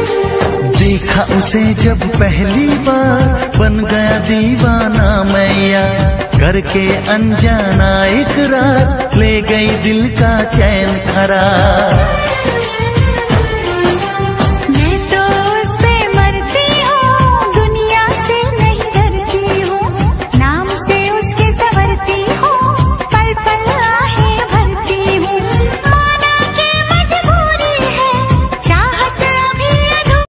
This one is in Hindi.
देखा उसे जब पहली बार बन गया दीवाना मैया, करके अनजाना इकरार ले गई दिल का चैन करार।